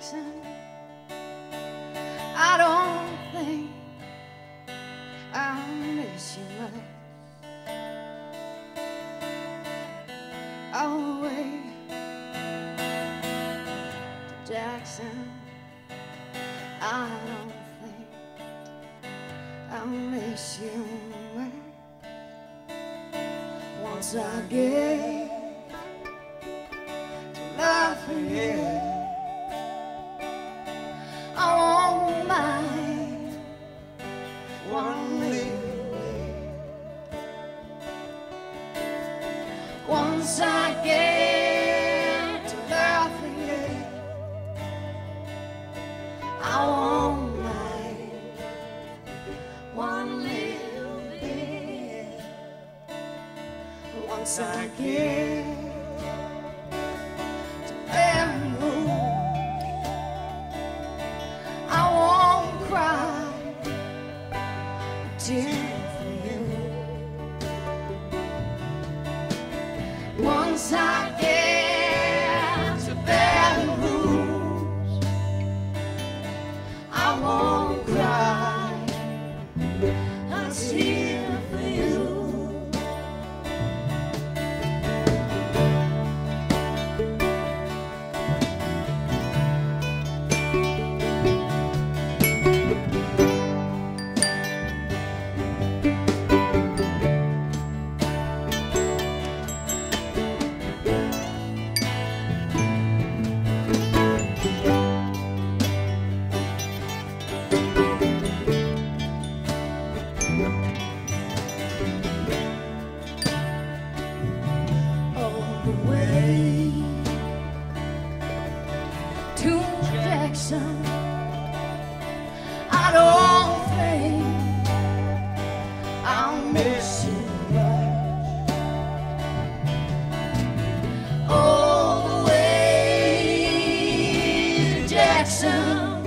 Jackson. I don't think I'll miss you much. All the way to Jackson. I don't think I'll miss you much. Once I get to Lafayette, I won't mind one little bit. Once I get to Lafayette, I won't mind one little bit. Once I get to Ballroom, I won't cry a tear for you. Once I get to Ballroom, I won't cry a tear for you. All the way to Jackson, I don't think I'll miss you much. All the way to Jackson,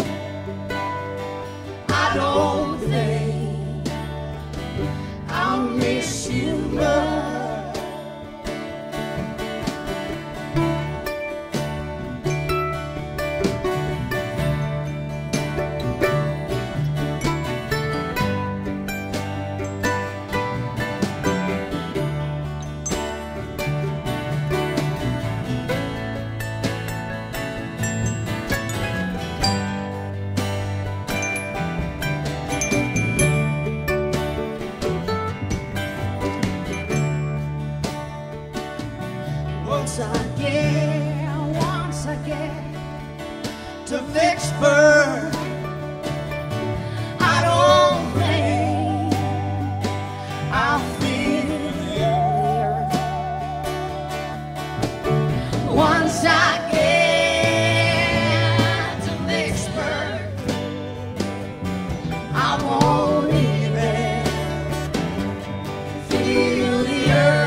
I don't think I'll miss you much. Once I get to Vicksburg, I don't think I'll feel there. Once I get to Vicksburg, I won't even feel the earth.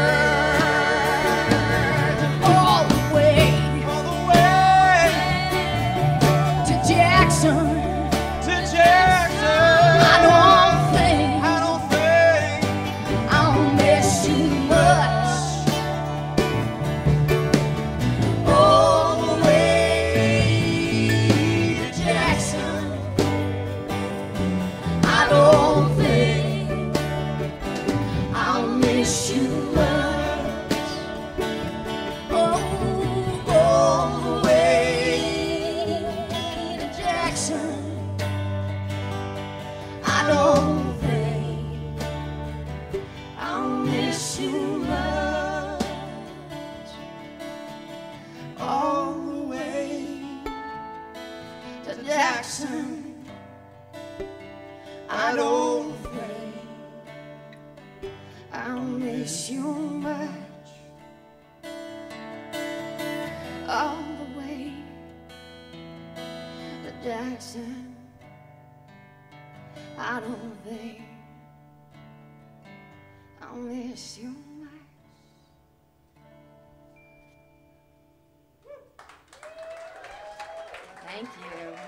I don't think I'll miss you much. All the way to Jackson, I don't think I'll miss you much. Thank you.